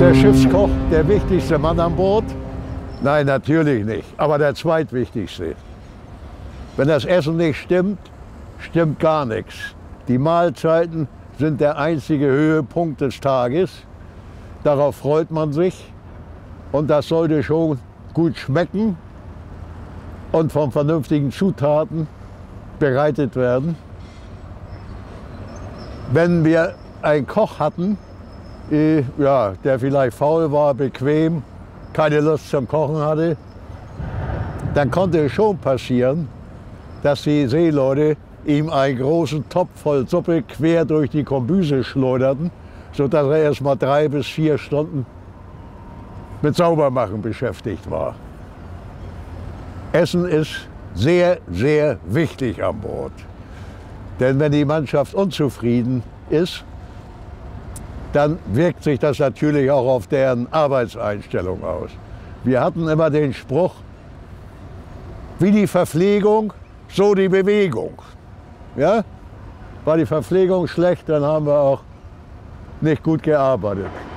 der Schiffskoch der wichtigste Mann an Bord? Nein, natürlich nicht, aber der zweitwichtigste. Wenn das Essen nicht stimmt, stimmt gar nichts. Die Mahlzeiten sind der einzige Höhepunkt des Tages. Darauf freut man sich und das sollte schon gut schmecken und von vernünftigen Zutaten bereitet werden. Wenn wir einen Koch hatten, ja, der vielleicht faul war, bequem, keine Lust zum Kochen hatte, dann konnte es schon passieren, dass die Seeleute ihm einen großen Topf voll Suppe quer durch die Kombüse schleuderten, sodass er erst mal 3 bis 4 Stunden mit Saubermachen beschäftigt war. Essen ist sehr, sehr wichtig an Bord. Denn wenn die Mannschaft unzufrieden ist, dann wirkt sich das natürlich auch auf deren Arbeitseinstellung aus. Wir hatten immer den Spruch, wie die Verpflegung, so die Bewegung. Ja? War die Verpflegung schlecht, dann haben wir auch nicht gut gearbeitet.